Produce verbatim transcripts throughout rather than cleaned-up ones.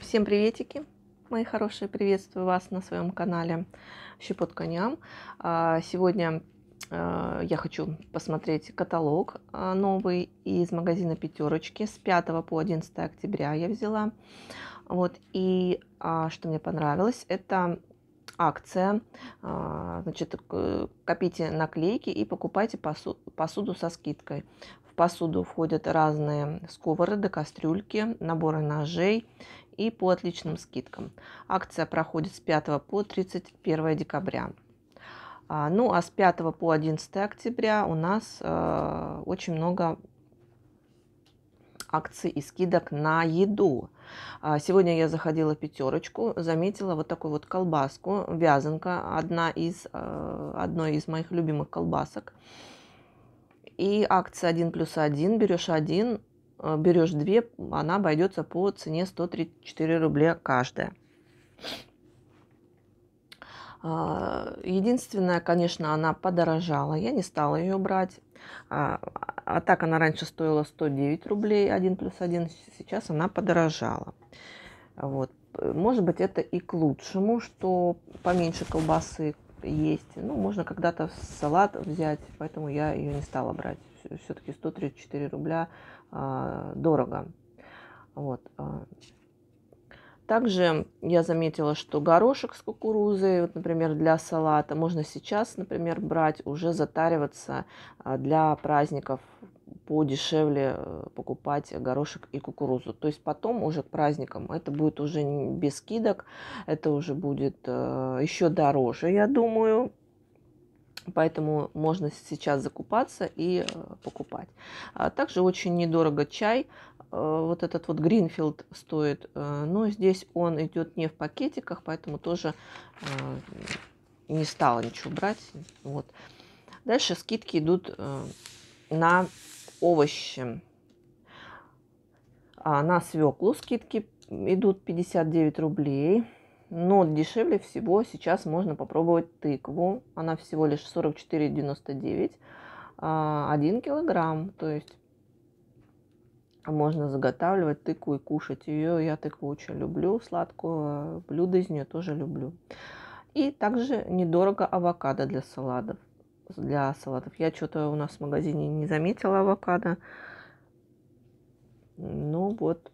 Всем приветики, мои хорошие, приветствую вас на своем канале Щепотка Ням. Сегодня я хочу посмотреть каталог новый из магазина Пятерочки. С пятого по одиннадцатое октября я взяла. Вот, и что мне понравилось, это акция. Значит, копите наклейки и покупайте посуду со скидкой. В посуду входят разные сковороды, кастрюльки, наборы ножей и по отличным скидкам. Акция проходит с пятого по тридцать первое декабря. Ну а с пятого по одиннадцатое октября у нас очень много акций и скидок на еду. Сегодня я заходила в Пятерочку, заметила вот такую вот колбаску, вязанка, одна из, одной из моих любимых колбасок. И акция один плюс один, берешь один, берешь две, она обойдется по цене сто тридцать четыре рубля каждая. Единственное, конечно, она подорожала, я не стала ее брать. А, а так она раньше стоила сто девять рублей один плюс один, сейчас она подорожала. Вот. Может быть, это и к лучшему, что поменьше колбасы есть. Ну, можно когда-то салат взять, поэтому я ее не стала брать. Все-таки сто тридцать четыре рубля а, дорого. Вот. Также я заметила, что горошек с кукурузой, вот, например, для салата, можно сейчас, например, брать, уже затариваться для праздников, подешевле покупать горошек и кукурузу. То есть потом уже к праздникам это будет уже без скидок, это уже будет еще дороже, я думаю. Поэтому можно сейчас закупаться и покупать. А также очень недорого чай. Вот этот вот Гринфилд стоит, но здесь он идет не в пакетиках, поэтому тоже не стала ничего брать. Вот. Дальше скидки идут на овощи. На свеклу скидки идут пятьдесят девять рублей. Но дешевле всего сейчас можно попробовать тыкву. Она всего лишь сорок четыре девяносто девять. один килограмм. То есть можно заготавливать тыкву и кушать ее. Я тыкву очень люблю, сладкую. Блюдо из нее тоже люблю. И также недорого авокадо для салатов. Для салатов. Я что-то у нас в магазине не заметила авокадо. Ну вот.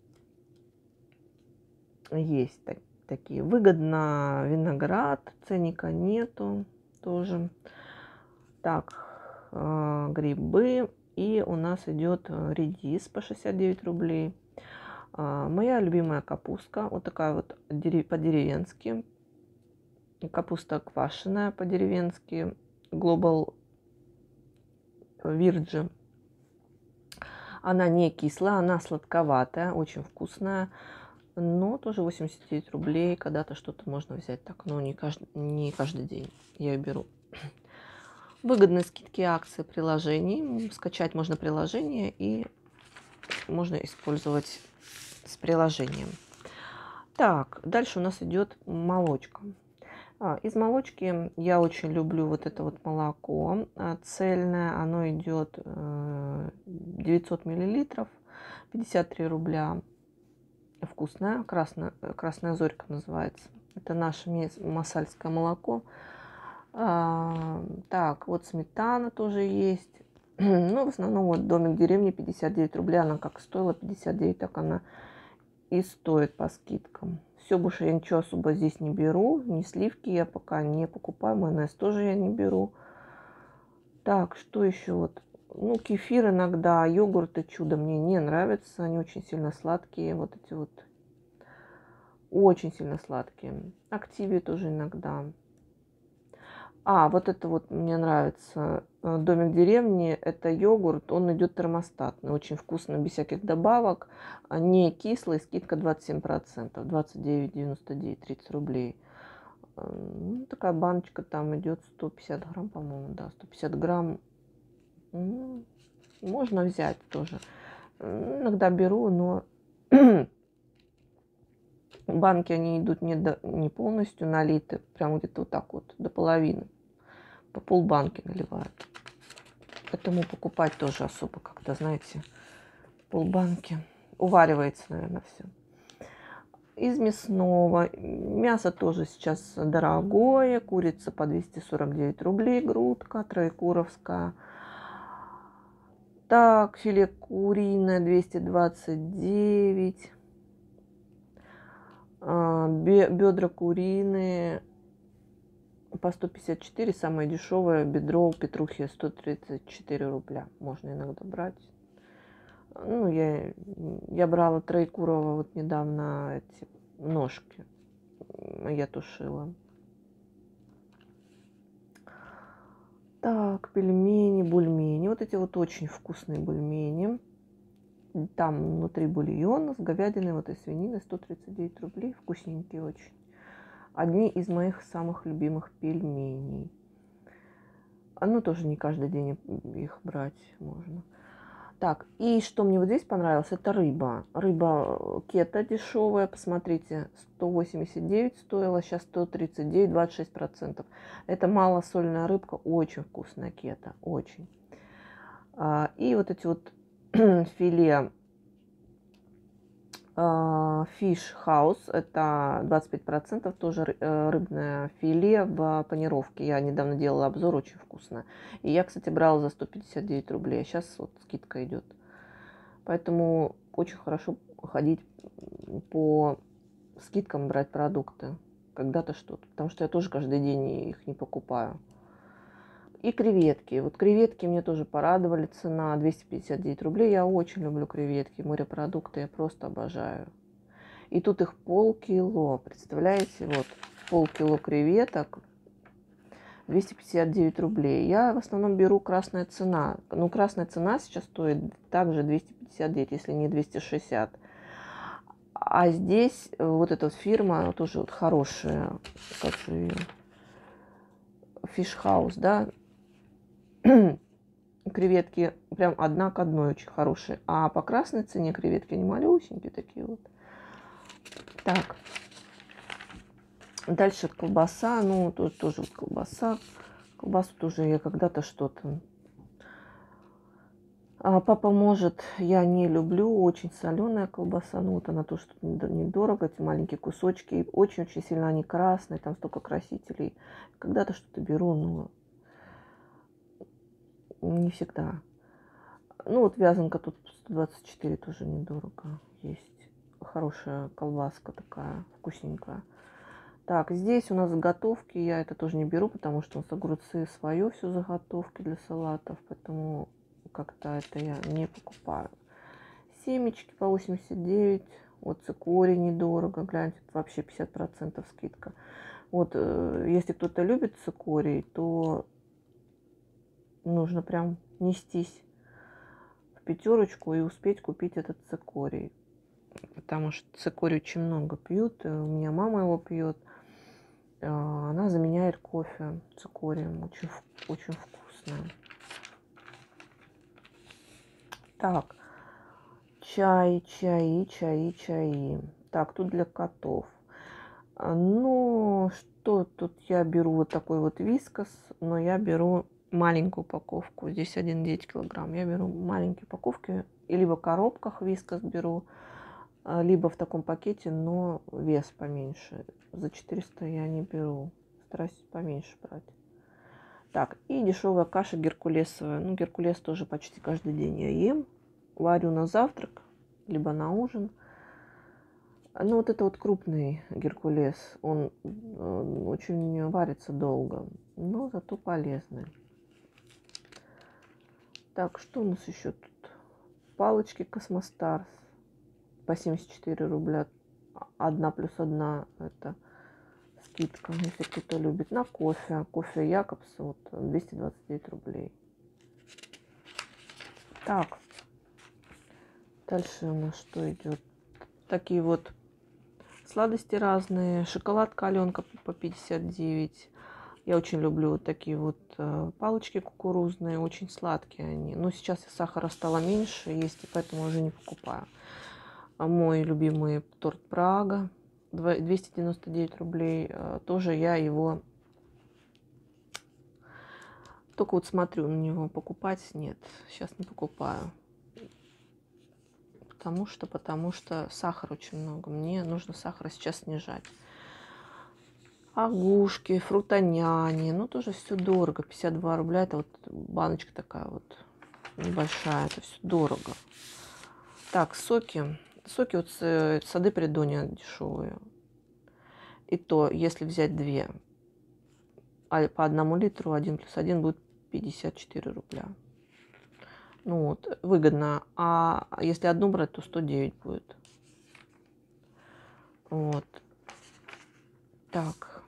Есть такие. Такие. Выгодно виноград, ценника нету тоже. Так, э, грибы. И у нас идет редис по шестьдесят девять рублей. Э, моя любимая капустка. Вот такая вот по-деревенски. Капуста квашеная по-деревенски. Global Virgin. Она не кислая, она сладковатая, очень вкусная. Но тоже восемьдесят девять рублей. Когда-то что-то можно взять так, но не каждый, не каждый день я ее беру. Выгодные скидки, акции, приложений. Скачать можно приложение и можно использовать с приложением. Так, дальше у нас идет молочка. А, из молочки я очень люблю вот это вот молоко цельное. Оно идет девятьсот миллилитров, пятьдесят три рубля. Вкусная, красная, красная зорька называется. Это наше масальское молоко. А, так, вот сметана тоже есть. Ну, в основном вот домик в деревне пятьдесят девять рублей. Она как стоила пятьдесят девять, так она и стоит по скидкам. Все, больше я ничего особо здесь не беру. Ни сливки я пока не покупаю. Майонез тоже я не беру. Так, что еще вот? Ну, кефир иногда, йогурты чудо мне не нравятся. Они очень сильно сладкие. Вот эти вот. Очень сильно сладкие. Активия тоже иногда. А, вот это вот мне нравится. Домик в деревне. Это йогурт. Он идет термостатный. Очень вкусно, без всяких добавок. Не кислый. Скидка двадцать семь процентов. двадцать девять девяносто девять, тридцать рублей. Ну, такая баночка там идет сто пятьдесят грамм, по-моему. Да, сто пятьдесят грамм. Ну, можно взять тоже. Иногда беру, но банки они идут не, до, не полностью налиты, прям где-то вот так вот, до половины. По полбанки наливают. Поэтому покупать тоже особо как-то, знаете, полбанки. Уваривается, наверное, все. Из мясного. Мясо тоже сейчас дорогое. Курица по двести сорок девять рублей, грудка троекуровская. Так, филе куриное двести двадцать девять. Бедра куриные по сто пятьдесят четыре. Самое дешевое бедро у Петрухи сто тридцать четыре рубля. Можно иногда брать. Ну, я, я брала троекурово вот недавно эти ножки. Я тушила. Так, пельмени, бульмени. Вот эти вот очень вкусные бульмени. Там внутри бульон с говядиной, вот и свининой, сто тридцать девять рублей. Вкусненькие очень. Одни из моих самых любимых пельменей. Ну, тоже не каждый день их брать можно. Так, и что мне вот здесь понравилось, это рыба. Рыба кета дешевая, посмотрите, сто восемьдесят девять стоила, сейчас сто тридцать девять, двадцать шесть процентов. Это малосольная рыбка, очень вкусная кета, очень. И вот эти вот филе Fish House, это двадцать пять процентов, тоже рыбное филе в панировке. Я недавно делала обзор, очень вкусно. И я, кстати, брала за сто пятьдесят девять рублей, а сейчас вот скидка идет. Поэтому очень хорошо ходить по скидкам, брать продукты. Когда-то что-то. Потому что я тоже каждый день их не покупаю. И креветки. Вот креветки мне тоже порадовали. Цена двести пятьдесят девять рублей. Я очень люблю креветки. Морепродукты я просто обожаю. И тут их полкило. Представляете? Вот полкило креветок. двести пятьдесят девять рублей. Я в основном беру красная цена. Ну, красная цена сейчас стоит также двести пятьдесят девять, если не двести шестьдесят. А здесь вот эта вот фирма тоже вот хорошая. Как же ее? Fish House, да? Креветки прям одна к одной очень хорошие. А по красной цене креветки не малюсенькие такие вот. Так. Дальше колбаса. Ну, тут тоже вот колбаса. Колбасу тоже я когда-то что-то... А папа может, я не люблю, очень соленая колбаса. Ну, вот она тоже недорого, эти маленькие кусочки. Очень-очень сильно они красные, там столько красителей. Когда-то что-то беру, но не всегда. Ну, вот вязанка тут сто двадцать четыре, тоже недорого. Есть хорошая колбаска такая, вкусненькая. Так, здесь у нас заготовки. Я это тоже не беру, потому что у нас огурцы свое, все заготовки для салатов. Поэтому как-то это я не покупаю. Семечки по восемьдесят девять. Вот цикорий недорого. Гляньте, вообще пятьдесят процентов скидка. Вот, если кто-то любит цикорий, то нужно прям нестись в пятерочку и успеть купить этот цикорий. Потому что цикорий очень много пьют. У меня мама его пьет. Она заменяет кофе цикорием. Очень, очень вкусная. Так. Чай, чаи, чаи, чаи. Так, тут для котов. Ну, что тут я беру? Вот такой вот вискас. Но я беру маленькую упаковку. Здесь один целых девять килограмм. Я беру маленькие упаковки. И либо в коробках вискас беру, либо в таком пакете, но вес поменьше. За четыреста я не беру. Стараюсь поменьше брать. Так, и дешевая каша геркулесовая. Ну, геркулес тоже почти каждый день я ем. Варю на завтрак, либо на ужин. Ну, вот это вот крупный геркулес. Он, он очень варится долго, но зато полезный. Так, что у нас еще тут? Палочки Космостарс по семьдесят четыре рубля. Одна плюс одна, это скидка, если кто-то любит. На кофе. Кофе Якобс, вот, двести двадцать девять рублей. Так. Дальше у нас что идет? Такие вот сладости разные. Шоколадка Аленка по пятьдесят девять. Я очень люблю вот такие вот палочки кукурузные. Очень сладкие они. Но сейчас сахара стало меньше есть, и поэтому уже не покупаю. А мой любимый торт Прага. двести девяносто девять рублей. Тоже я его... Только вот смотрю на него. Покупать нет. Сейчас не покупаю. потому что, потому что сахара очень много. Мне нужно сахар сейчас снижать. Агушки, фрутоняни, ну тоже все дорого. пятьдесят два рубля, это вот баночка такая вот небольшая, это все дорого. Так, соки. Соки вот с- сады Придонья дешевые. И то, если взять две, а по одному литру, один плюс один будет пятьдесят четыре рубля. Ну вот, выгодно. А если одну брать, то сто девять будет. Вот. Так.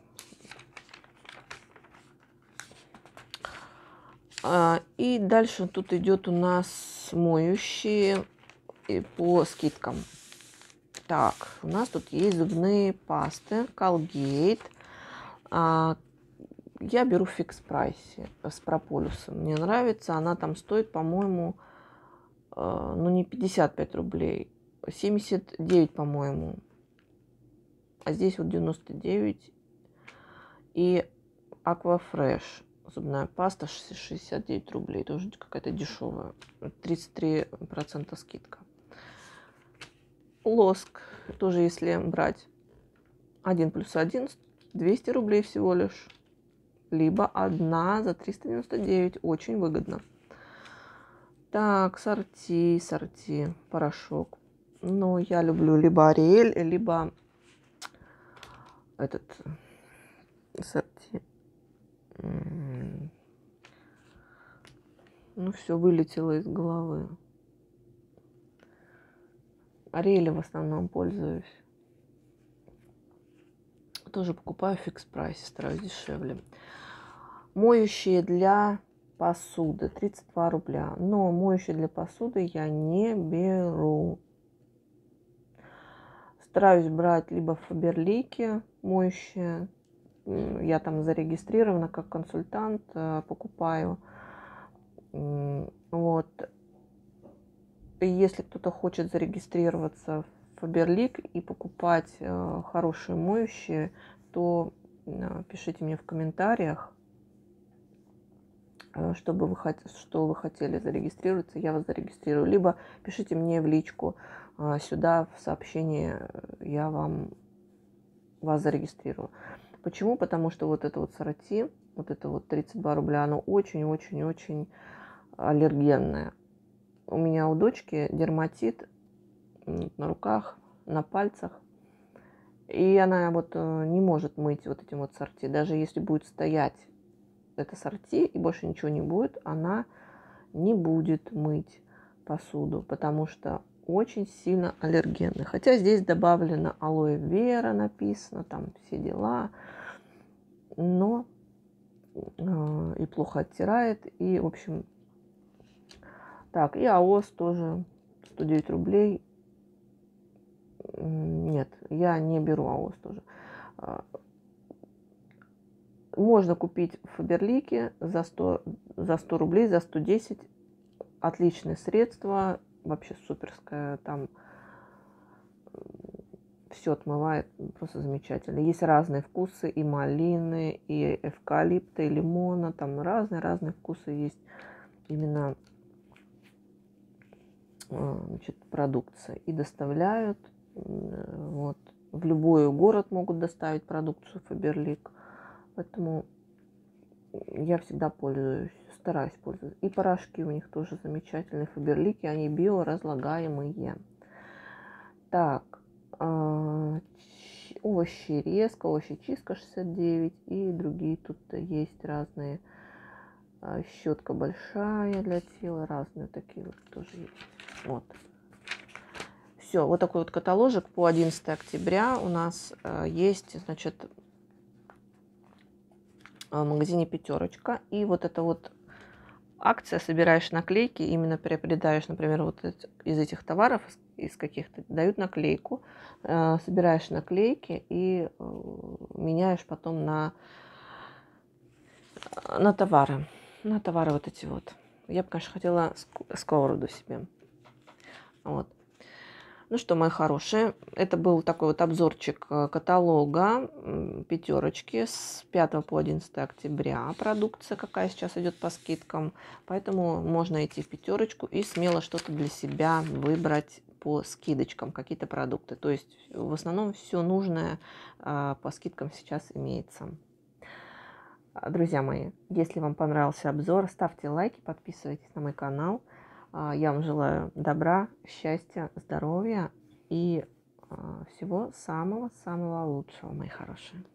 А, и дальше тут идет у нас моющие и по скидкам. Так, у нас тут есть зубные пасты Colgate. А, я беру в фикс прайсе с прополисом. Мне нравится. Она там стоит, по-моему, ну не пятьдесят пять рублей, семьдесят девять, по-моему. А здесь вот девяносто девять. И Aquafresh зубная паста шестьдесят девять рублей. Тоже какая-то дешевая. тридцать три процента скидка. Лоск. Тоже если брать один плюс один, двести рублей всего лишь. Либо одна за триста девяносто девять. Очень выгодно. Так, сорти, сорти, порошок. Ну, я люблю либо Ариэль, либо этот сорти. Ну, все вылетело из головы. Ариэль в основном пользуюсь. Тоже покупаю в фикс прайсе, стараюсь дешевле. Моющие для посуды тридцать два рубля. Но моющие для посуды я не беру. Стараюсь брать либо Фаберлики моющие. Я там зарегистрирована как консультант, покупаю. Вот. Если кто-то хочет зарегистрироваться в Фаберлик и покупать хорошие моющие, то пишите мне в комментариях, чтобы вы, что вы хотели зарегистрироваться, я вас зарегистрирую. Либо пишите мне в личку сюда, в сообщение, я вам вас зарегистрирую. Почему? Потому что вот это вот сорти, вот это вот тридцать два рубля, оно очень-очень-очень аллергенное. У меня у дочки дерматит на руках, на пальцах. И она вот не может мыть вот этим вот сорти. Даже если будет стоять это сорти и больше ничего не будет, она не будет мыть посуду, потому что очень сильно аллергенный. Хотя здесь добавлено алоэ вера, написано, там все дела. Но э, и плохо оттирает. И, в общем, так, и АОС тоже сто девять рублей. Нет, я не беру АОС тоже. Можно купить в Фаберлике за сто, за сто рублей, за сто десять. Отличное средство, вообще суперское. Там все отмывает, просто замечательно. Есть разные вкусы, и малины, и эвкалипта, и лимона. Там разные-разные вкусы есть именно значит, продукция. И доставляют вот, в любой город могут доставить продукцию Фаберлик. Поэтому я всегда пользуюсь, стараюсь пользоваться. И порошки у них тоже замечательные. Фаберлики, они биоразлагаемые. Так, овощи резко, овощи чистка шестьдесят девять. И другие тут есть разные. Щетка большая для тела, разные такие вот тоже есть. Вот. Все, вот такой вот каталожик по одиннадцатое октября у нас есть, значит, в магазине Пятерочка. И вот эта вот акция, собираешь наклейки, именно приобретаешь, например, вот из этих товаров, из каких-то, дают наклейку, собираешь наклейки и меняешь потом на, на товары. На товары вот эти вот. Я бы, конечно, хотела сковороду себе. Вот. Ну что, мои хорошие, это был такой вот обзорчик каталога Пятерочки с пятого по одиннадцатое октября. Продукция какая сейчас идет по скидкам. Поэтому можно идти в Пятерочку и смело что-то для себя выбрать по скидочкам какие-то продукты. То есть в основном все нужное а, по скидкам сейчас имеется. А, Друзья мои, если вам понравился обзор, ставьте лайки, подписывайтесь на мой канал. А, Я вам желаю добра, счастья, здоровья и а, всего самого-самого лучшего, мои хорошие.